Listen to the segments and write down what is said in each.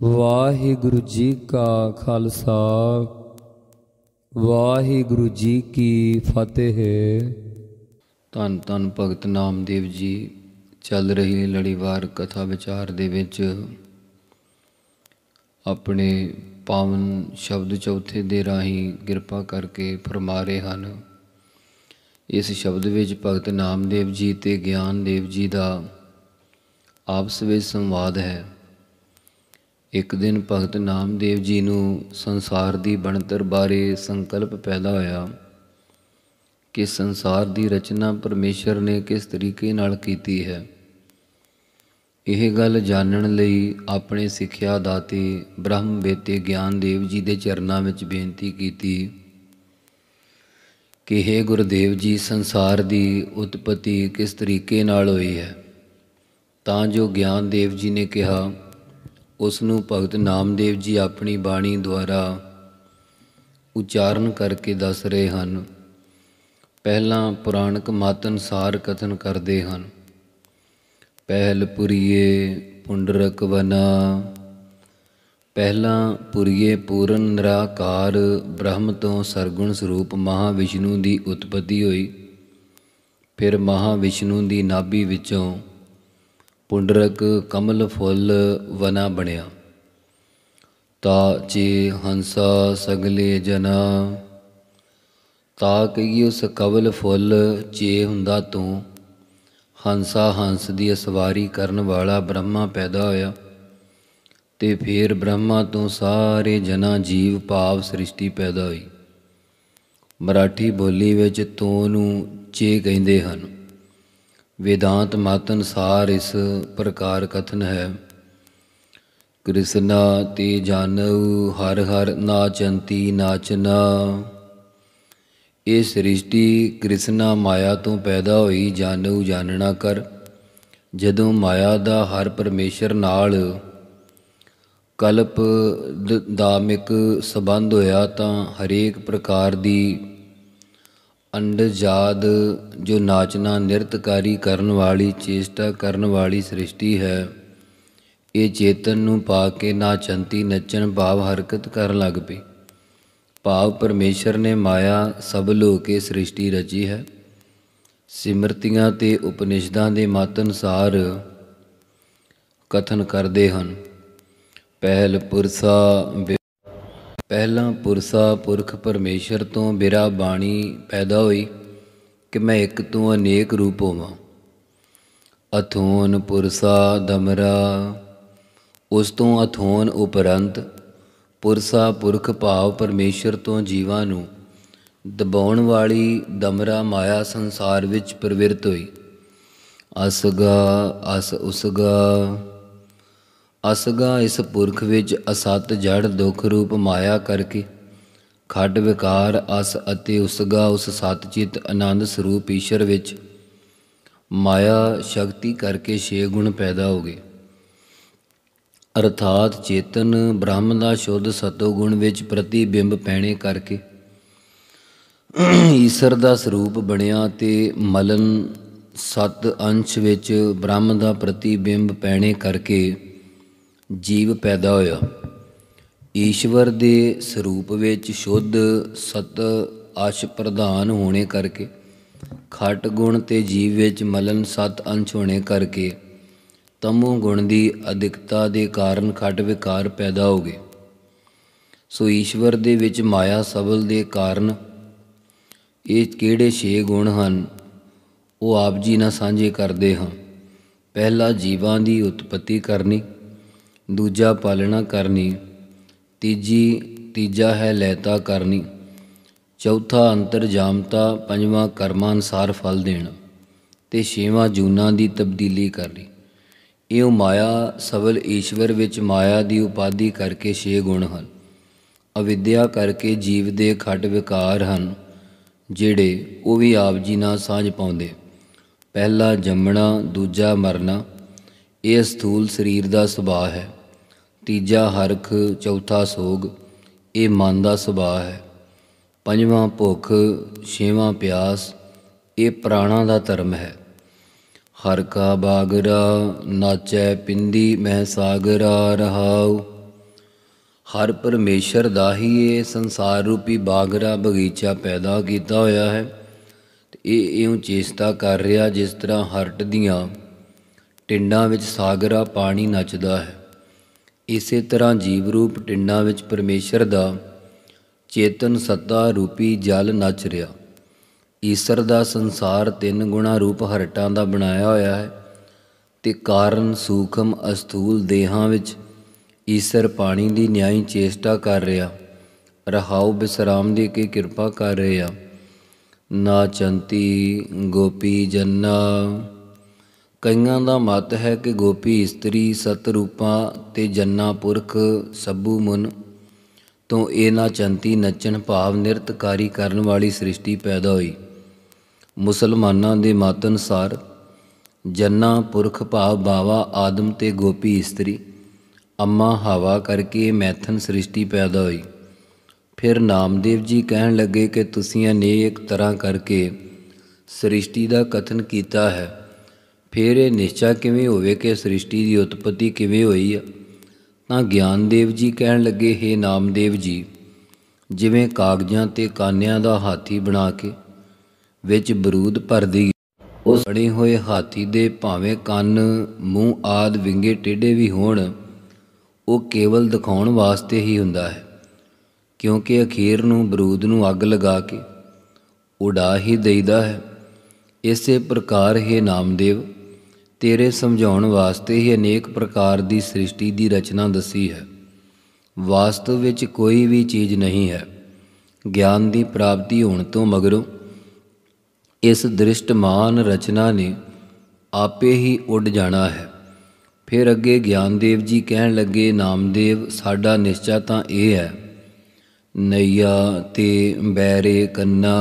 ਵਾਹਿਗੁਰੂ ਜੀ ਕਾ ਖਾਲਸਾ ਵਾਹਿਗੁਰੂ ਜੀ ਕੀ ਫਤਿਹ। ਧੰਨ ਧੰਨ ਭਗਤ ਨਾਮਦੇਵ ਜੀ ਚੱਲ ਰਹੀ ਲੜੀਵਾਰ ਕਥਾ ਵਿਚਾਰ ਦੇ ਵਿੱਚ ਆਪਣੇ ਪਾਵਨ ਸ਼ਬਦ ਚੌਥੇ ਦੇ ਰਾਹੀਂ ਕਿਰਪਾ ਕਰਕੇ ਫਰਮਾ ਰਹੇ ਹਨ। ਇਸ ਸ਼ਬਦ ਵਿੱਚ ਭਗਤ ਨਾਮਦੇਵ ਜੀ ਅਤੇ ਗਿਆਨਦੇਵ ਜੀ ਦਾ ਆਪਸ ਵਿੱਚ ਸੰਵਾਦ ਹੈ। ਇੱਕ ਦਿਨ ਭਗਤ ਨਾਮਦੇਵ ਜੀ ਨੂੰ ਸੰਸਾਰ ਦੀ ਬਣਤਰ ਬਾਰੇ ਸੰਕਲਪ ਪੈਦਾ ਹੋਇਆ ਕਿ ਸੰਸਾਰ ਦੀ ਰਚਨਾ ਪਰਮੇਸ਼ਰ ਨੇ ਕਿਸ ਤਰੀਕੇ ਨਾਲ ਕੀਤੀ ਹੈ। ਇਹ ਗੱਲ ਜਾਣਨ ਲਈ ਆਪਣੇ ਸਿੱਖਿਆ ਦਾਤੇ ਬ੍ਰਹਮ ਵੇਤੇ ਗਿਆਨਦੇਵ ਜੀ ਦੇ ਚਰਨਾਂ ਵਿੱਚ ਬੇਨਤੀ ਕੀਤੀ ਕਿ ਹੇ ਗੁਰਦੇਵ ਜੀ, ਸੰਸਾਰ ਦੀ ਉਤਪਤੀ ਕਿਸ ਤਰੀਕੇ ਨਾਲ ਹੋਈ ਹੈ। ਤਾਂ ਜੋ ਗਿਆਨਦੇਵ ਜੀ ਨੇ ਕਿਹਾ, ਉਸ ਨੂੰ ਭਗਤ ਨਾਮਦੇਵ ਜੀ ਆਪਣੀ ਬਾਣੀ ਦੁਆਰਾ ਉਚਾਰਨ ਕਰਕੇ ਦੱਸ ਰਹੇ ਹਨ। ਪਹਿਲਾਂ ਪੁਰਾਣਕ ਮਤ ਅਨੁਸਾਰ ਕਥਨ ਕਰਦੇ ਹਨ। ਪਹਿਲ ਪੁਰੀਏ ਪੁੰਡਰਕ ਵਨਾ, ਪਹਿਲਾਂ ਪੁਰੀਏ ਪੂਰਨ ਨਿਰਾਕਾਰ ਬ੍ਰਹਮ ਤੋਂ ਸਰਗੁਣ ਸਰੂਪ ਮਹਾਂਵਿਸ਼ਨੂੰ ਦੀ ਉਤਪਤੀ ਹੋਈ। ਫਿਰ ਮਹਾਂਵਿਸ਼ਨੂੰ ਦੀ ਨਾਭੀ ਵਿੱਚੋਂ ਪੁੰਡਰਕ ਕਮਲ ਫੁੱਲ ਵਨਾ ਬਣਿਆ। ਤਾ ਚੇ ਹੰਸਾ ਸਗਲੇ ਜਨਾ, ਤਾ ਕਹੀਏ ਉਸ ਕਵਲ ਫੁੱਲ ਚੇ ਹੁੰਦਾ ਤੋਂ ਹੰਸਾ ਹੰਸ ਦੀ ਅਸਵਾਰੀ ਕਰਨ ਵਾਲਾ ਬ੍ਰਹਮਾ ਪੈਦਾ ਹੋਇਆ। ਤੇ ਫਿਰ ਬ੍ਰਹਮਾ ਤੋਂ ਸਾਰੇ ਜਨਾਂ ਜੀਵ ਭਾਵ ਸ੍ਰਿਸ਼ਟੀ ਪੈਦਾ ਹੋਈ। ਮਰਾਠੀ ਬੋਲੀ ਵਿੱਚ ਤੋਂ ਨੂੰ ਚੇ ਕਹਿੰਦੇ ਹਨ। ਵੇਦਾਂਤ ਮਤ ਅਨੁਸਾਰ ਇਸ ਪ੍ਰਕਾਰ ਕਥਨ ਹੈ। ਕ੍ਰਿਸ਼ਨਾ ਤੇ ਜਾਨਉ ਹਰ ਹਰ ਨਾਚੰਤੀ ਨਾਚਨਾ, ਇਹ ਸ੍ਰਿਸ਼ਟੀ ਕ੍ਰਿਸ਼ਨਾ ਮਾਇਆ ਤੋਂ ਪੈਦਾ ਹੋਈ। ਜਾਨਉ ਜਾਣਨਾ ਕਰ। ਜਦੋਂ ਮਾਇਆ ਦਾ ਹਰ ਪਰਮੇਸ਼ਰ ਨਾਲ ਕਲਪ ਦਾਮਿਕ ਸੰਬੰਧ ਹੋਇਆ ਤਾਂ ਹਰੇਕ ਪ੍ਰਕਾਰ ਦੀ ਅੰਡਜਾਦ ਜੋ ਨਾਚਨਾ ਨਿਰਤਕਾਰੀ ਕਰਨ ਵਾਲੀ ਚੇਸ਼ਟਾ ਕਰਨ ਵਾਲੀ ਸ੍ਰਿਸ਼ਟੀ ਹੈ, ਇਹ ਚੇਤਨ ਨੂੰ ਪਾ ਕੇ ਨਾਚੰਤੀ ਨੱਚਣ ਭਾਵ ਹਰਕਤ ਕਰਨ ਲੱਗ ਪਈ। ਭਾਵ ਪਰਮੇਸ਼ਰ ਨੇ ਮਾਇਆ ਸਬਲ ਹੋ ਕੇ ਸ੍ਰਿਸ਼ਟੀ ਰਚੀ ਹੈ। ਸਿਮਰਤੀਆਂ ਤੇ ਉਪਨਿਸ਼ਦਾਂ ਦੇ ਮਤ ਅਨੁਸਾਰ ਕਥਨ ਕਰਦੇ ਹਨ। ਪਹਿਲਾਂ ਪੁਰਸਾ ਪੁਰਖ ਪਰਮੇਸ਼ਰ ਤੋਂ ਬਿਰਾ ਬਾਣੀ ਪੈਦਾ ਹੋਈ ਕਿ ਮੈਂ ਇੱਕ ਤੋਂ ਅਨੇਕ ਰੂਪ ਹੋਵਾਂ। ਅਥੋਨ ਪੁਰਸਾ ਦਮਰਾ, ਉਸ ਤੋਂ ਅਥੋਨ ਉਪਰੰਤ ਪੁਰਸਾ ਪੁਰਖ ਭਾਵ ਪਰਮੇਸ਼ਰ ਤੋਂ ਜੀਵਾਂ ਨੂੰ ਦਬਾਉਣ ਵਾਲੀ ਦਮਰਾ ਮਾਇਆ ਸੰਸਾਰ ਵਿੱਚ ਪ੍ਰਵਿਰਤ ਹੋਈ। ਅਸਗਾ ਅਸ ਉਸਗਾ, ਅਸਗਾ ਇਸ ਪੁਰਖ ਵਿੱਚ ਅਸਤ ਜੜ ਦੁੱਖ ਰੂਪ ਮਾਇਆ ਕਰਕੇ ਖੱਡ ਵਿਕਾਰ ਅਸ ਅਤੇ ਉਸਗਾ ਉਸ ਸਤਚਿਤ ਆਨੰਦ ਸਰੂਪ ਈਸ਼ਰ ਵਿੱਚ ਮਾਇਆ ਸ਼ਕਤੀ ਕਰਕੇ 6 ਗੁਣ ਪੈਦਾ ਹੋ ਗਏ। ਅਰਥਾਤ ਚੇਤਨ ਬ੍ਰਹਮ ਦਾ ਸ਼ੁੱਧ ਸਤੋ ਗੁਣ ਵਿੱਚ ਪ੍ਰਤੀਬਿੰਬ ਪੈਣੇ ਕਰਕੇ ਈਸ਼ਰ ਦਾ ਸਰੂਪ ਬਣਿਆ ਤੇ ਮਲਨ ਸਤ ਅੰਸ਼ ਵਿੱਚ ਬ੍ਰਹਮ ਦਾ ਪ੍ਰਤੀਬਿੰਬ ਪੈਣੇ ਕਰਕੇ ਜੀਵ ਪੈਦਾ ਹੋਇਆ। ਈਸ਼ਵਰ ਦੇ ਸਰੂਪ ਵਿੱਚ ਸ਼ੁੱਧ ਸਤ ਅਸ਼ ਪ੍ਰਧਾਨ ਹੋਣੇ ਕਰਕੇ ਖਟ ਗੁਣ ਤੇ ਜੀਵ ਵਿੱਚ ਮਲਨ ਸਤ ਅੰਸ਼ ਹੋਣੇ ਕਰਕੇ ਤਮੋ ਗੁਣ ਦੀ ਅਧਿਕਤਾ ਦੇ ਕਾਰਨ ਖਟ ਵਿਕਾਰ ਪੈਦਾ ਹੋ ਗਏ। ਸੋ ਈਸ਼ਵਰ ਦੇ ਵਿੱਚ ਮਾਇਆ ਸਬਲ ਦੇ ਕਾਰਨ ਇਹ ਕਿਹੜੇ 6 ਗੁਣ ਹਨ, ਉਹ ਆਪ ਜੀ ਨਾਲ ਸਾਂਝੇ ਕਰਦੇ ਹਾਂ। ਪਹਿਲਾ ਜੀਵਾਂ ਦੀ ਉਤਪਤੀ ਕਰਨੀ, ਦੂਜਾ ਪਾਲਣਾ ਕਰਨੀ, ਤੀਜਾ ਹੈ ਲੈਤਾ ਕਰਨੀ, ਚੌਥਾ ਅੰਤਰਜਾਮਤਾ, ਪੰਜਵਾਂ ਕਰਮਾਂ ਅਨੁਸਾਰ ਫਲ ਦੇਣਾ ਤੇ 6ਵਾਂ ਜੂਨਾਂ ਦੀ ਤਬਦੀਲੀ ਕਰਨੀ। ਇਉਂ ਮਾਇਆ ਸਬਲ ਈਸ਼ਵਰ ਵਿੱਚ ਮਾਇਆ ਦੀ ਉਪਾਧੀ ਕਰਕੇ 6 ਗੁਣ ਹਨ। ਅਵਿਦਿਆ ਕਰਕੇ ਜੀਵ ਦੇ ਖੱਟ ਵਿਕਾਰ ਹਨ, ਜਿਹੜੇ ਉਹ ਵੀ ਆਪ ਜੀ ਨਾਲ ਸਾਂਝ ਪਾਉਂਦੇ। ਪਹਿਲਾ ਜੰਮਣਾ, ਦੂਜਾ ਮਰਨਾ, ਇਹ ਸਥੂਲ ਸਰੀਰ ਦਾ ਸੁਭਾਅ ਹੈ। ਤੀਜਾ ਹਰਖ, ਚੌਥਾ ਸੋਗ, ਇਹ ਮਨ ਦਾ ਸੁਭਾਅ ਹੈ। ਪੰਜਵਾਂ ਭੁੱਖ, 6ਵਾਂ ਪਿਆਸ, ਇਹ ਪ੍ਰਾਣਾਂ ਦਾ ਧਰਮ ਹੈ। ਹਰ ਕਾ ਬਾਗਰਾ ਨਾਚੈ ਪਿੰਦੀ ਮਹਿ ਸਾਗਰਾ ਰਹਾਉ, ਹਰ ਪਰਮੇਸ਼ਰ ਦਾ ਹੀ ਇਹ ਸੰਸਾਰ ਰੂਪੀ ਬਾਗਰਾ ਬਗੀਚਾ ਪੈਦਾ ਕੀਤਾ ਹੋਇਆ ਹੈ ਤੇ ਇਹ ਇਉਂ ਚੇਸ਼ਟਾ ਕਰ ਰਿਹਾ ਜਿਸ ਤਰ੍ਹਾਂ ਹਰਟ ਦੀਆਂ ਟਿੰਡਾਂ ਵਿੱਚ ਸਾਗਰਾ ਪਾਣੀ ਨੱਚਦਾ ਹੈ। ਇਸੇ ਤਰ੍ਹਾਂ ਜੀਵ ਰੂਪ ਟਿੰਡਾਂ ਵਿੱਚ ਪਰਮੇਸ਼ਰ ਦਾ ਚੇਤਨ ਸੱਤਾ ਰੂਪੀ ਜਲ ਨੱਚ ਰਿਹਾ। ਈਸਰ ਦਾ ਸੰਸਾਰ 3 ਗੁਣਾ ਰੂਪ ਹਰਟਾਂ ਦਾ ਬਣਾਇਆ ਹੋਇਆ ਹੈ ਤੇ ਕਾਰਨ ਸੂਖਮ ਅਸਥੂਲ ਦੇਹਾਂ ਵਿੱਚ ਈਸਰ ਪਾਣੀ ਦੀ ਨਿਆਈ ਚੇਸ਼ਟਾ ਕਰ ਰਿਹਾ। ਰਹਾਉ ਬਿਸਰਾਮ ਦੇ ਕੇ ਕਿਰਪਾ ਕਰ ਰਿਹਾ। ਨਾ ਚੰਤੀ ਗੋਪੀ ਜੰਨਾ। ਕਈਆਂ ਦਾ ਮਤ ਹੈ ਕਿ ਗੋਪੀ ਇਸਤਰੀ ਸਤਰੂਪਾਂ ਤੇ ਜੰਨਾ ਪੁਰਖ ਸੱਬੂ ਮੁਨ ਤੋਂ ਇਹ ਨਾ ਚੰਤੀ ਨੱਚਣ ਭਾਵ ਨਿਰਤਕਾਰੀ ਕਰਨ ਵਾਲੀ ਸ੍ਰਿਸ਼ਟੀ ਪੈਦਾ ਹੋਈ। ਮੁਸਲਮਾਨਾਂ ਦੇ ਮਤ ਅਨੁਸਾਰ ਜੰਨਾ ਪੁਰਖ ਭਾਵ ਬਾਵਾ ਆਦਮ ਤੇ ਗੋਪੀ ਇਸਤਰੀ ਅੰਮਾ ਹਵਾ ਕਰਕੇ ਮੈਥਨ ਸ੍ਰਿਸ਼ਟੀ ਪੈਦਾ ਹੋਈ। ਫਿਰ ਨਾਮਦੇਵ ਜੀ ਕਹਿਣ ਲੱਗੇ ਕਿ ਤੁਸੀਂ ਅਨੇਕ ਤਰ੍ਹਾਂ ਕਰਕੇ ਸ੍ਰਿਸ਼ਟੀ ਦਾ ਕਥਨ ਕੀਤਾ ਹੈ, ਫਿਰ ਇਹ ਨਿਸ਼ਚਾ ਕਿਵੇਂ ਹੋਵੇ ਕਿ ਸ੍ਰਿਸ਼ਟੀ ਦੀ ਉਤਪਤੀ ਕਿਵੇਂ ਹੋਈ ਆ? ਤਾਂ ਗਿਆਨਦੇਵ ਜੀ ਕਹਿਣ ਲੱਗੇ, ਹੇ ਨਾਮਦੇਵ ਜੀ, ਜਿਵੇਂ ਕਾਗਜ਼ਾਂ ਤੇ ਕਾਨਿਆਂ ਦਾ ਹਾਥੀ ਬਣਾ ਕੇ ਵਿੱਚ ਬਰੂਦ ਭਰਦੀ, ਉਸ ਬਣੇ ਹੋਏ ਹਾਥੀ ਦੇ ਭਾਵੇਂ ਕੰਨ ਮੂੰਹ ਆਦਿ ਵਿੰਗੇ ਟੇਢੇ ਵੀ ਹੋਣ, ਉਹ ਕੇਵਲ ਦਿਖਾਉਣ ਵਾਸਤੇ ਹੀ ਹੁੰਦਾ ਹੈ, ਕਿਉਂਕਿ ਅਖੀਰ ਨੂੰ ਬਰੂਦ ਨੂੰ ਅੱਗ ਲਗਾ ਕੇ ਉਡਾ ਹੀ ਦੇਈਦਾ ਹੈ। ਇਸੇ ਪ੍ਰਕਾਰ ਹੈ ਨਾਮਦੇਵ, ਤੇਰੇ ਸਮਝਾਉਣ ਵਾਸਤੇ ਹੀ ਅਨੇਕ ਪ੍ਰਕਾਰ ਦੀ ਸ੍ਰਿਸ਼ਟੀ ਦੀ ਰਚਨਾ ਦੱਸੀ ਹੈ। ਵਾਸਤਵ ਵਿੱਚ ਕੋਈ ਵੀ ਚੀਜ਼ ਨਹੀਂ ਹੈ। ਗਿਆਨ ਦੀ ਪ੍ਰਾਪਤੀ ਹੋਣ ਤੋਂ ਮਗਰੋਂ ਇਸ ਦ੍ਰਿਸ਼ਟਮਾਨ ਰਚਨਾ ਨੇ ਆਪੇ ਹੀ ਉੱਡ ਜਾਣਾ ਹੈ। ਫਿਰ ਅੱਗੇ ਗਿਆਨਦੇਵ ਜੀ ਕਹਿਣ ਲੱਗੇ, ਨਾਮਦੇਵ, ਸਾਡਾ ਨਿਸ਼ਚਾ ਤਾਂ ਇਹ ਹੈ, ਨਈਆ ਤੇ ਬੈਰੇ ਕੰਨਾ।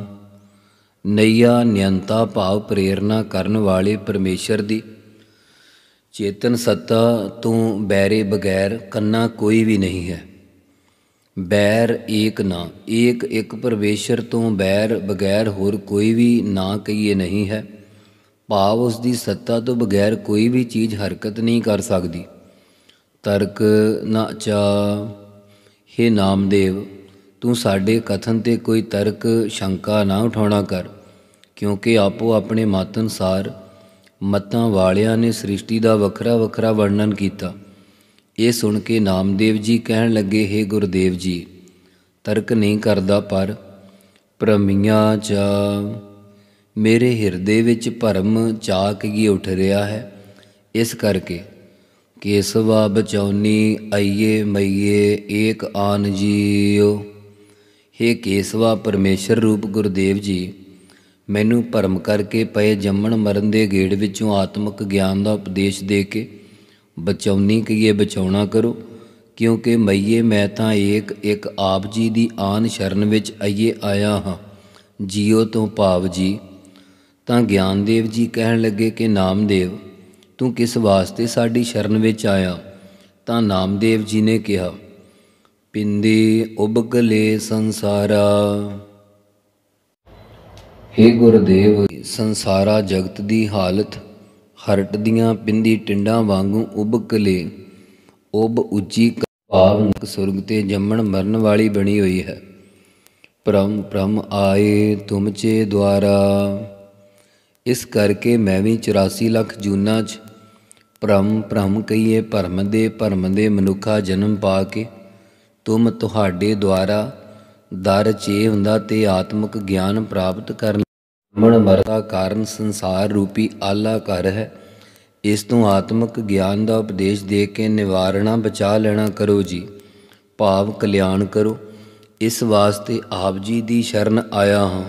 ਨਈਆ ਨਿਯੰਤਾ ਭਾਵ ਪ੍ਰੇਰਨਾ ਕਰਨ ਵਾਲੇ ਪਰਮੇਸ਼ਰ ਦੀ ਚੇਤਨ ਸੱਤਾ ਤੋਂ ਬੈਰੇ ਬਗੈਰ ਕੰਨਾ ਕੋਈ ਵੀ ਨਹੀਂ ਹੈ। ਬੈਰ ਏਕ ਨਾ, ਏਕ ਇੱਕ ਪਰਮੇਸ਼ਰ ਤੋਂ ਬੈਰ ਬਗੈਰ ਹੋਰ ਕੋਈ ਵੀ ਨਾ ਕਹੀਏ ਨਹੀਂ ਹੈ। ਭਾਵ ਉਸ ਦੀ ਸੱਤਾ ਤੋਂ ਬਗੈਰ ਕੋਈ ਵੀ ਚੀਜ਼ ਹਰਕਤ ਨਹੀਂ ਕਰ ਸਕਦੀ। ਤਰਕ ਨਾ ਚਾ। ਹੇ ਨਾਮਦੇਵ, ਤੂੰ ਸਾਡੇ ਕਥਨ 'ਤੇ ਕੋਈ ਤਰਕ ਸ਼ੰਕਾ ਨਾ ਉਠਾਉਣਾ ਕਰ, ਕਿਉਂਕਿ ਆਪੋ ਆਪਣੇ ਮਤ ਅਨੁਸਾਰ ਮਤਾਂ ਵਾਲਿਆਂ ਨੇ ਸ੍ਰਿਸ਼ਟੀ ਦਾ ਵੱਖਰਾ ਵੱਖਰਾ ਵਰਣਨ ਕੀਤਾ। ਇਹ ਸੁਣ ਕੇ ਨਾਮਦੇਵ ਜੀ ਕਹਿਣ ਲੱਗੇ, ਹੇ ਗੁਰਦੇਵ ਜੀ, ਤਰਕ ਨਹੀਂ ਕਰਦਾ, ਪਰ ਭਰਮੀਆਂ ਚਾ, ਮੇਰੇ ਹਿਰਦੇ ਵਿੱਚ ਭਰਮ ਚਾਕ ਹੀ ਉੱਠ ਰਿਹਾ ਹੈ। ਇਸ ਕਰਕੇ ਕੇਸਵਾ ਬਚਾਉਨੀ ਆਈਏ ਮਈਏ ਏਕ ਆਨ ਜੀਓ। ਹੇ ਕੇਸਵਾ ਪਰਮੇਸ਼ਰ ਰੂਪ ਗੁਰਦੇਵ ਜੀ, ਮੈਨੂੰ ਭਰਮ ਕਰਕੇ ਪਏ ਜੰਮਣ ਮਰਨ ਦੇ ਗੇੜ ਵਿੱਚੋਂ ਆਤਮਿਕ ਗਿਆਨ ਦਾ ਉਪਦੇਸ਼ ਦੇ ਕੇ ਬਚਾਉਨੀ ਕਹੀਏ ਬਚਾਉਣਾ ਕਰੋ, ਕਿਉਂਕਿ ਮਈਏ ਮੈਂ ਤਾਂ ਇੱਕ ਆਪ ਜੀ ਦੀ ਆਨ ਸ਼ਰਨ ਵਿੱਚ ਆਈਏ ਆਇਆ ਹਾਂ। ਜੀਓ ਤੋਂ ਭਾਵ ਜੀ। ਤਾਂ ਗਿਆਨਦੇਵ ਜੀ ਕਹਿਣ ਲੱਗੇ ਕਿ ਨਾਮਦੇਵ, ਤੂੰ ਕਿਸ ਵਾਸਤੇ ਸਾਡੀ ਸ਼ਰਨ ਵਿੱਚ ਆਇਆ? ਤਾਂ ਨਾਮਦੇਵ ਜੀ ਨੇ ਕਿਹਾ, ਪਿੰਦੀ ਉਬਕਲੇ ਸੰਸਾਰਾ। ਹੇ ਗੁਰਦੇਵ, ਸੰਸਾਰਾ ਜਗਤ ਦੀ ਹਾਲਤ ਹਰਟ ਦੀਆਂ ਪਿੰਦੀ ਟਿੰਡਾਂ ਵਾਂਗੂ ਉਬਕਲੇ, ਉਬ ਉੱਚੀ ਭਾਵ ਸੁਰਗ ਤੇ ਜੰਮਣ ਮਰਨ ਵਾਲੀ ਬਣੀ ਹੋਈ ਹੈ। ਭ੍ਰਮ ਆਏ ਤੁਮਚੇ ਦੁਆਰਾ। ਇਸ ਕਰਕੇ ਮੈਂ ਵੀ 84 ਲੱਖ ਜੂਨਾਂ 'ਚ ਭਰਮ ਕਹੀਏ ਭਰਮ ਦੇ ਮਨੁੱਖਾ ਜਨਮ ਪਾ ਕੇ ਤੁਹਾਡੇ ਦੁਆਰਾ ਦਰ ਚੇ ਹੁੰਦਾ ਤੇ ਆਤਮਿਕ ਗਿਆਨ ਪ੍ਰਾਪਤ ਕਰਨ ਮਨ ਮਰਦਾ ਕਾਰਨ ਸੰਸਾਰ ਰੂਪੀ ਆਲਾ ਘਰ ਹੈ। ਇਸ ਤੋਂ ਆਤਮਿਕ ਗਿਆਨ ਦਾ ਉਪਦੇਸ਼ ਦੇ ਕੇ ਨਿਵਾਰਣਾ ਬਚਾ ਲੈਣਾ ਕਰੋ ਜੀ, ਭਾਵ ਕਲਿਆਣ ਕਰੋ। ਇਸ ਵਾਸਤੇ ਆਪ ਜੀ ਦੀ ਸ਼ਰਨ ਆਇਆ ਹਾਂ।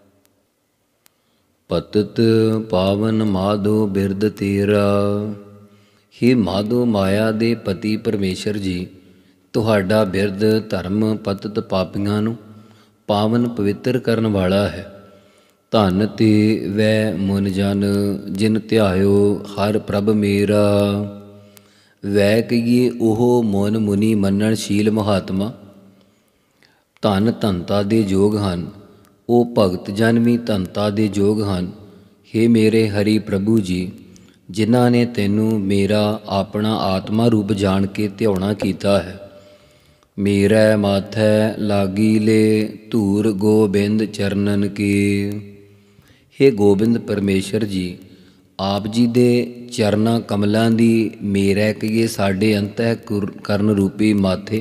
ਪਤਿਤ ਪਾਵਨ ਮਾਧੋ ਬਿਰਦ ਤੇਰਾ। ਹੇ ਮਾਧੋ ਮਾਇਆ ਦੇ ਪਤੀ ਪਰਮੇਸ਼ਰ ਜੀ, ਤੁਹਾਡਾ ਬਿਰਦ ਧਰਮ ਪਤਿਤ ਪਾਪੀਆਂ ਨੂੰ ਪਾਵਨ ਪਵਿੱਤਰ ਕਰਨ ਵਾਲਾ ਹੈ। ਧਨ ਤੇ ਵੈ ਮੁਨ ਜਨ ਜਿਨ ਧਿਆਇਓ ਹਰ ਪ੍ਰਭ ਮੇਰਾ। ਵੈ ਕਹੀਏ ਉਹ ਮੁਨ ਮੁਨੀ ਮੰਨਣਸ਼ੀਲ ਮਹਾਤਮਾ ਧਨ ਧਨਤਾ ਦੇ ਯੋਗ ਹਨ, ਉਹ ਭਗਤ ਜਨ ਵੀ ਧਨਤਾ ਦੇ ਯੋਗ ਹਨ। ਹੇ ਮੇਰੇ ਹਰੀ ਪ੍ਰਭੂ ਜੀ, ਜਿਨ੍ਹਾਂ ਨੇ ਤੈਨੂੰ ਮੇਰਾ ਆਪਣਾ ਆਤਮਾ ਰੂਪ ਜਾਣ ਕੇ ਧਿਆਉਣਾ ਕੀਤਾ ਹੈ, ਮੇਰੇ ਮਾਥੈ ਲਾਗੀ ਲੇ ਧੂਰ ਗੋਬਿੰਦ ਚਰਨਨ ਕੀ। ਹੇ ਗੋਬਿੰਦ ਪਰਮੇਸ਼ਰ ਜੀ, ਆਪ ਜੀ ਦੇ ਚਰਨਾਂ ਕਮਲਾਂ ਦੀ ਮੇਰੇ ਕਹੀਏ ਸਾਡੇ ਅੰਤਹਿ ਕਰਨ ਰੂਪੀ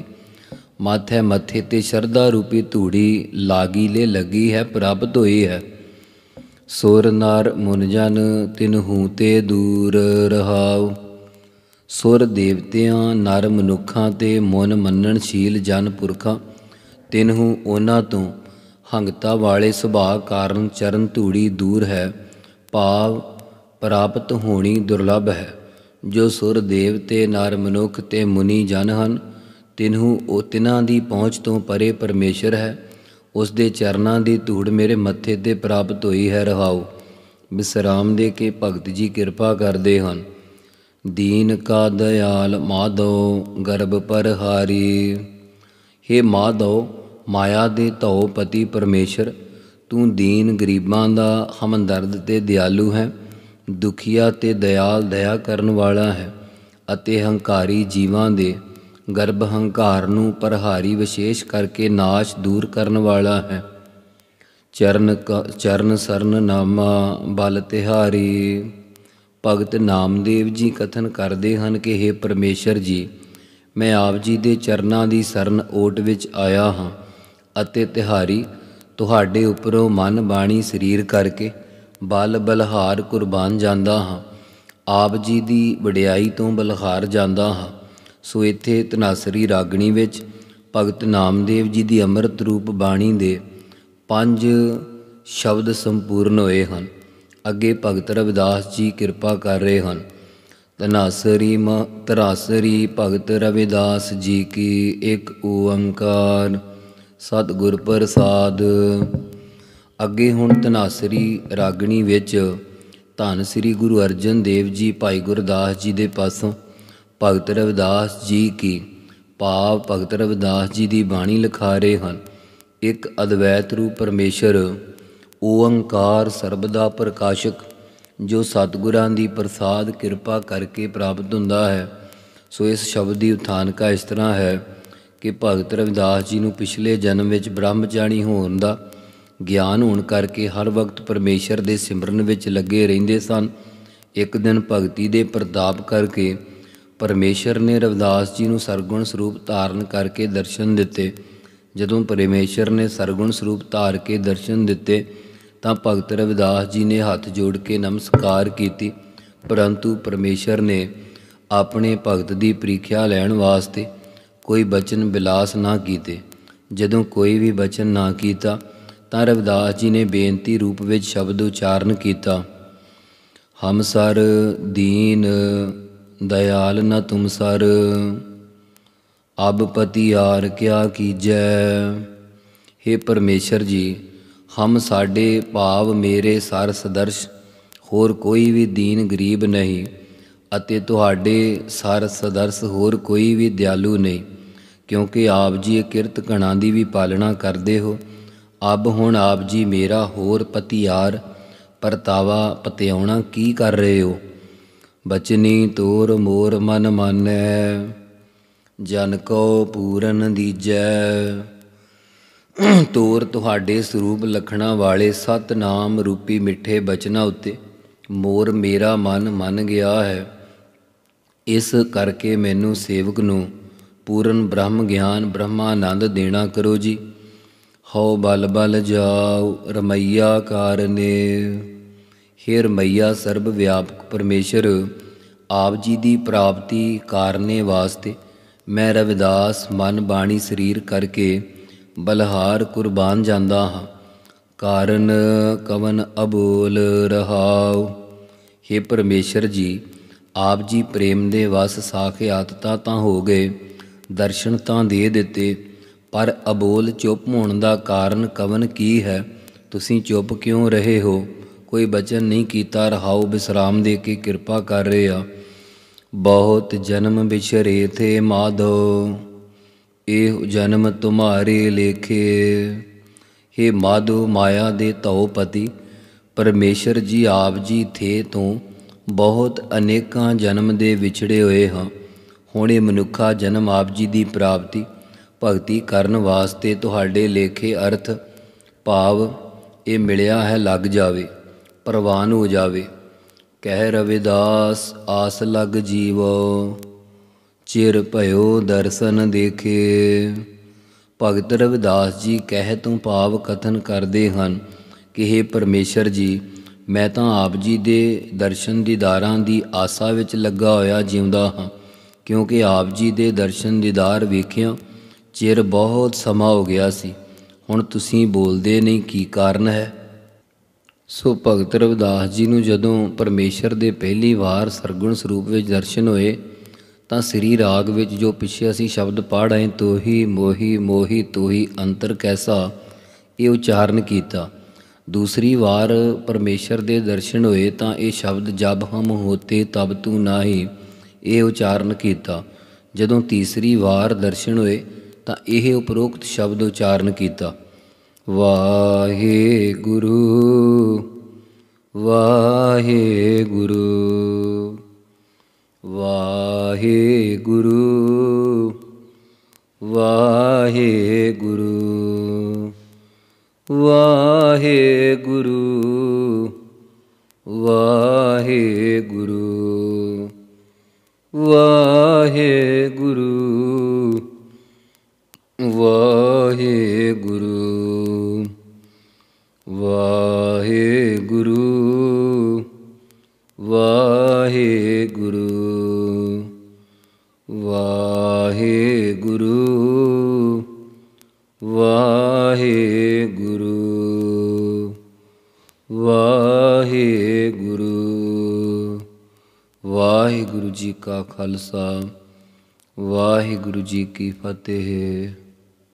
ਮੱਥੇ ਤੇ ਸ਼ਰਧਾ ਰੂਪੀ ਧੂੜੀ ਲਾਗੀ ਲੈ ਲੱਗੀ ਹੈ, ਪ੍ਰਾਪਤ ਹੋਈ ਹੈ। ਸੁਰ ਨਰ ਮੁਨ ਜਨ ਤਿਨਹੂ ਤੇ ਦੂਰ ਰਹਾਉ। ਸੁਰ ਦੇਵਤਿਆਂ, ਨਰ ਮਨੁੱਖਾਂ ਤੇ ਮੁਨ ਮੰਨਣਸ਼ੀਲ ਜਨ ਪੁਰਖਾਂ ਤਿਨਹੂ ਉਹਨਾਂ ਤੋਂ ਹੰਗਤਾ ਵਾਲੇ ਸੁਭਾਅ ਕਾਰਨ ਚਰਨ ਧੂੜੀ ਦੂਰ ਹੈ, ਭਾਵ ਪ੍ਰਾਪਤ ਹੋਣੀ ਦੁਰਲੱਭ ਹੈ। ਜੋ ਸੁਰ ਦੇਵਤੇ, ਨਰ ਮਨੁੱਖ ਤੇ ਮੁਨੀ ਜਨ ਹਨ, ਤਿਨ੍ਹਾਂ ਦੀ ਪਹੁੰਚ ਤੋਂ ਪਰੇ ਪਰਮੇਸ਼ਰ ਹੈ। ਉਸ ਦੇ ਚਰਨਾਂ ਦੀ ਧੂੜ ਮੇਰੇ ਮੱਥੇ ਤੇ ਪ੍ਰਾਪਤ ਹੋਈ ਹੈ। ਰਹਾਉ। ਵਿਸਰਾਮ ਦੇ ਕੇ ਭਗਤ ਜੀ ਕਿਰਪਾ ਕਰਦੇ ਹਨ। ਦੀਨ ਕਾ ਦਇਆਲ ਮਾਧੋ ਗਰਭ ਪਰਹਾਰੀ। ਹੇ ਮਾਧੋ, ਮਾਇਆ ਦੇ ਧਉ ਪਤੀ ਪਰਮੇਸ਼ਰ, ਤੂੰ ਦੀਨ ਗਰੀਬਾਂ ਦਾ ਹਮਦਰਦ ਤੇ ਦਿਆਲੂ ਹੈ, ਦੁਖੀਆ ਤੇ ਦਇਆਲ ਦਇਆ ਕਰਨ ਵਾਲਾ ਹੈ ਅਤੇ ਹੰਕਾਰੀ ਜੀਵਾਂ ਦੇ ਗਰਭ ਹੰਕਾਰ ਨੂੰ ਪਰਹਾਰੀ ਵਿਸ਼ੇਸ਼ ਕਰਕੇ ਨਾਸ਼ ਦੂਰ ਕਰਨ ਵਾਲਾ ਹੈ। ਚਰਨ ਸਰਨ ਨਾਮਾ ਬਲ ਤਿਹਾਰੀ। ਭਗਤ ਨਾਮਦੇਵ ਜੀ ਕਥਨ ਕਰਦੇ ਹਨ ਕਿ ਹੇ ਪਰਮੇਸ਼ਰ ਜੀ, ਮੈਂ ਆਪ ਜੀ ਦੇ ਚਰਨਾਂ ਦੀ ਸਰਨ ਓਟ ਵਿੱਚ ਆਇਆ ਹਾਂ ਅਤੇ ਤਿਹਾਰੀ ਤੁਹਾਡੇ ਉੱਪਰੋਂ ਮਨ ਬਾਣੀ ਸਰੀਰ ਕਰਕੇ ਬਲਹਾਰ ਕੁਰਬਾਨ ਜਾਂਦਾ ਹਾਂ। ਆਪ ਜੀ ਦੀ ਵਡਿਆਈ ਤੋਂ ਬਲਹਾਰ ਜਾਂਦਾ ਹਾਂ। ਸੋ ਇੱਥੇ ਧਨਾਸਰੀ ਰਾਗਣੀ ਵਿੱਚ ਭਗਤ ਨਾਮਦੇਵ ਜੀ ਦੀ ਅੰਮ੍ਰਿਤ ਰੂਪ ਬਾਣੀ ਦੇ 5 ਸ਼ਬਦ ਸੰਪੂਰਨ ਹੋਏ ਹਨ। ਅੱਗੇ ਭਗਤ ਰਵਿਦਾਸ ਜੀ ਕਿਰਪਾ ਕਰ ਰਹੇ ਹਨ। ਧਨਾਸਰੀ ਭਗਤ ਰਵਿਦਾਸ ਜੀ ਕੀ ਇੱਕ ਓੰਕਾਰ ਸਤਿਗੁਰ ਪ੍ਰਸਾਦ। ਅੱਗੇ ਹੁਣ ਧਨਾਸਰੀ ਰਾਗਣੀ ਵਿੱਚ ਧੰਨ ਸ੍ਰੀ ਗੁਰੂ ਅਰਜਨ ਦੇਵ ਜੀ ਭਾਈ ਗੁਰਦਾਸ ਜੀ ਦੇ ਪਾਸੋਂ ਭਗਤ ਰਵਿਦਾਸ ਜੀ ਕੀ ਭਾਵ ਭਗਤ ਰਵਿਦਾਸ ਜੀ ਦੀ ਬਾਣੀ ਲਿਖਾ ਰਹੇ ਹਨ। ਇੱਕ ਅਦਵੈਤ ਰੂਪ ਪਰਮੇਸ਼ਰ ਓੰਕਾਰ ਸਰਬਦਾ ਪ੍ਰਕਾਸ਼ਕ ਜੋ ਸਤਿਗੁਰਾਂ ਦੀ ਪ੍ਰਸਾਦ ਕਿਰਪਾ ਕਰਕੇ ਪ੍ਰਾਪਤ ਹੁੰਦਾ ਹੈ। ਸੋ ਇਸ ਸ਼ਬਦ ਦੀ ਉਥਾਨਕਾ ਇਸ ਤਰ੍ਹਾਂ ਹੈ ਕਿ ਭਗਤ ਰਵਿਦਾਸ ਜੀ ਨੂੰ ਪਿਛਲੇ ਜਨਮ ਵਿੱਚ ਬ੍ਰਹਮਚਾਰੀ ਹੋਣ ਦਾ ਗਿਆਨ ਹੋਣ ਕਰਕੇ ਹਰ ਵਕਤ ਪਰਮੇਸ਼ਰ ਦੇ ਸਿਮਰਨ ਵਿੱਚ ਲੱਗੇ ਰਹਿੰਦੇ ਸਨ। ਇੱਕ ਦਿਨ ਭਗਤੀ ਦੇ ਪ੍ਰਤਾਪ ਕਰਕੇ ਪਰਮੇਸ਼ਰ ਨੇ ਰਵਿਦਾਸ ਜੀ ਨੂੰ ਸਰਗੁਣ ਸਰੂਪ ਧਾਰਨ ਕਰਕੇ ਦਰਸ਼ਨ ਦਿੱਤੇ। ਜਦੋਂ ਪਰਮੇਸ਼ਰ ਨੇ ਸਰਗੁਣ ਸਰੂਪ ਧਾਰ ਕੇ ਦਰਸ਼ਨ ਦਿੱਤੇ ਤਾਂ ਭਗਤ ਰਵਿਦਾਸ ਜੀ ਨੇ ਹੱਥ ਜੋੜ ਕੇ ਨਮਸਕਾਰ ਕੀਤੀ, ਪਰੰਤੂ ਪਰਮੇਸ਼ਰ ਨੇ ਆਪਣੇ ਭਗਤ ਦੀ ਪ੍ਰੀਖਿਆ ਲੈਣ ਵਾਸਤੇ ਕੋਈ ਬਚਨ ਬਿਲਾਸ ਨਾ ਕੀਤੇ। ਜਦੋਂ ਕੋਈ ਵੀ ਬਚਨ ਨਾ ਕੀਤਾ ਤਾਂ ਰਵਿਦਾਸ ਜੀ ਨੇ ਬੇਨਤੀ ਰੂਪ ਵਿੱਚ ਸ਼ਬਦ ਉਚਾਰਨ ਕੀਤਾ, ਹਮ ਸਰ ਦੀਨ ਦਇਆਲ ਨ ਤੁਮ ਸਰ, ਅਬ ਪਤੀਆਰ ਕਿਆ ਕੀਜੈ। ਹੇ ਪਰਮੇਸ਼ਰ ਜੀ, ਹਮ ਸਾਡੇ ਭਾਵ ਮੇਰੇ ਸਰ ਸਦਰਸ਼ ਹੋਰ ਕੋਈ ਵੀ ਦੀਨ ਗਰੀਬ ਨਹੀਂ ਅਤੇ ਤੁਹਾਡੇ ਸਰ ਸਦਰਸ਼ ਹੋਰ ਕੋਈ ਵੀ ਦਿਆਲੂ ਨਹੀਂ, ਕਿਉਂਕਿ ਆਪ ਜੀ ਕਿਰਤ ਘਣਾ ਦੀ ਵੀ ਪਾਲਣਾ ਕਰਦੇ ਹੋ। ਅਬ ਹੁਣ ਆਪ ਜੀ ਮੇਰਾ ਹੋਰ ਪਤੀਆਰ ਪਰਤਾਵਾ ਪਤਿਆਉਣਾ ਕੀ ਕਰ ਰਹੇ ਹੋ। ਬਚਨੀ ਤੋਰ ਮੋਰ ਮਨ ਮਾਨੈ, ਜਨ ਕੋ ਪੂਰਨ ਦੀਜੈ। ਤੋਰ ਤੁਹਾਡੇ ਸਰੂਪ ਲਖਣਾ ਵਾਲੇ ਸਤਿਨਾਮ ਰੂਪੀ ਮਿੱਠੇ ਬਚਨਾਂ ਉੱਤੇ ਮੋਰ ਮੇਰਾ ਮਨ ਮੰਨ ਗਿਆ ਹੈ। ਇਸ ਕਰਕੇ ਮੈਨੂੰ ਸੇਵਕ ਨੂੰ ਪੂਰਨ ਬ੍ਰਹਮ ਗਿਆਨ ਬ੍ਰਹਮਾਨੰਦ ਦੇਣਾ ਕਰੋ ਜੀ। ਹਉ ਬਲ ਜਾਉ ਰਮਈਆ ਕਾਰਨੇ। ਹੇ ਰਮਈਆ ਸਰਬ ਵਿਆਪਕ ਪਰਮੇਸ਼ਰ, ਆਪ ਜੀ ਦੀ ਪ੍ਰਾਪਤੀ ਕਾਰਨੇ ਵਾਸਤੇ ਮੈਂ ਰਵਿਦਾਸ ਮਨ ਬਾਣੀ ਸਰੀਰ ਕਰਕੇ ਬਲਹਾਰ ਕੁਰਬਾਨ ਜਾਂਦਾ ਹਾਂ। ਕਾਰਨ ਕਵਨ ਅਬੋਲ ਰਹਾਉ। ਹੇ ਪਰਮੇਸ਼ਰ ਜੀ, ਆਪ ਜੀ ਪ੍ਰੇਮ ਦੇ ਵਸ ਸਾਖਿਆਤ ਤਾਂ ਹੋ ਗਏ, ਦਰਸ਼ਨ ਤਾਂ ਦੇ ਦਿੱਤੇ, ਪਰ ਅਬੋਲ ਚੁੱਪ ਹੋਣ ਦਾ ਕਾਰਨ ਕਵਨ ਕੀ ਹੈ? ਤੁਸੀਂ ਚੁੱਪ ਕਿਉਂ ਰਹੇ ਹੋ? ਕੋਈ ਬਚਨ ਨਹੀਂ ਕੀਤਾ। ਰਹਾਉ। ਵਿਸਰਾਮ ਦੇ ਕੇ ਕਿਰਪਾ ਕਰ ਰਹੇ ਆ। ਬਹੁਤ ਜਨਮ ਵਿਛਰੇ ਥੇ ਮਾਧੋ, ਇਹ ਜਨਮ ਤੁਮਾਰੇ ਲੇਖੇ। ਹੇ ਮਾਧੋ, ਮਾਇਆ ਦੇ ਧਉ ਪਤੀ ਪਰਮੇਸ਼ਰ ਜੀ, ਆਪ ਜੀ ਥੇ ਤੋਂ ਬਹੁਤ ਅਨੇਕਾਂ ਜਨਮ ਦੇ ਵਿਛੜੇ ਹੋਏ ਹਾਂ। ਹੁਣ ਇਹ ਮਨੁੱਖਾ ਜਨਮ ਆਪ ਜੀ ਦੀ ਪ੍ਰਾਪਤੀ ਭਗਤੀ ਕਰਨ ਵਾਸਤੇ ਤੁਹਾਡੇ ਲੇਖੇ ਅਰਥ ਭਾਵ ਇਹ ਮਿਲਿਆ ਹੈ ਲੱਗ ਜਾਵੇ, ਪ੍ਰਵਾਨ ਹੋ ਜਾਵੇ। ਕਹਿ ਰਵਿਦਾਸ ਆਸ ਲਗ ਜੀਵੋ, ਚਿਰ ਭਇਓ ਦਰਸ਼ਨ ਦੇਖੇ। ਭਗਤ ਰਵਿਦਾਸ ਜੀ ਕਹਿ ਤੋਂ ਭਾਵ ਕਥਨ ਕਰਦੇ ਹਨ ਕਿ ਹੇ ਪਰਮੇਸ਼ਰ ਜੀ, ਮੈਂ ਤਾਂ ਆਪ ਜੀ ਦੇ ਦਰਸ਼ਨ ਦੀਦਾਰਾਂ ਦੀ ਆਸਾ ਵਿੱਚ ਲੱਗਾ ਹੋਇਆ ਜਿਉਂਦਾ ਹਾਂ, ਕਿਉਂਕਿ ਆਪ ਜੀ ਦੇ ਦਰਸ਼ਨ ਦੀਦਾਰ ਵੇਖਿਆਂ ਚਿਰ ਬਹੁਤ ਸਮਾਂ ਹੋ ਗਿਆ ਸੀ। ਹੁਣ ਤੁਸੀਂ ਬੋਲਦੇ ਨਹੀਂ, ਕੀ ਕਾਰਨ ਹੈ? ਸੋ ਭਗਤ ਰਵਿਦਾਸ ਜੀ ਨੂੰ ਜਦੋਂ ਪਰਮੇਸ਼ਰ ਦੇ ਪਹਿਲੀ ਵਾਰ ਸਰਗੁਣ ਸਰੂਪ ਵਿੱਚ ਦਰਸ਼ਨ ਹੋਏ ਤਾਂ ਸ੍ਰੀ ਰਾਗ ਵਿੱਚ ਜੋ ਪਿੱਛੇ ਅਸੀਂ ਸ਼ਬਦ ਪੜ੍ਹ ਆਏ, ਤੋਹੀ ਮੋਹੀ ਮੋਹੀ ਤੋਹੀ ਅੰਤਰ ਕੈਸਾ, ਇਹ ਉਚਾਰਨ ਕੀਤਾ। ਦੂਸਰੀ ਵਾਰ ਪਰਮੇਸ਼ਰ ਦੇ ਦਰਸ਼ਨ ਹੋਏ ਤਾਂ ਇਹ ਸ਼ਬਦ ਜਬ ਹਮ ਹੋਤੇ ਤਬ ਤੂੰ ਨਾਹੀ, ਇਹ ਉਚਾਰਨ ਕੀਤਾ। ਜਦੋਂ ਤੀਸਰੀ ਵਾਰ ਦਰਸ਼ਨ ਹੋਏ ਤਾਂ ਇਹ ਉਪਰੋਕਤ ਸ਼ਬਦ ਉਚਾਰਨ ਕੀਤਾ। ਵਾਹਿਗੁਰੂ ਵਾਹਿਗੁਰੂ ਵਾਹਿਗੁਰੂ ਵਾਹਿਗੁਰੂ ਵਾਹਿਗੁਰੂ ਵਾਹਿਗੁਰੂ ਵਾਹਿਗੁਰੂ ਵਾਹਿਗੁਰੂ ਵਾਹਿਗੁਰੂ ਵਾਹਿਗੁਰੂ ਵਾਹਿਗੁਰੂ ਵਾਹਿਗੁਰੂ ਵਾਹਿਗੁਰੂ। ਵਾਹਿਗੁਰੂ ਜੀ ਕਾ ਖਾਲਸਾ, ਵਾਹਿਗੁਰੂ ਜੀ ਕੀ ਫਤਿਹ।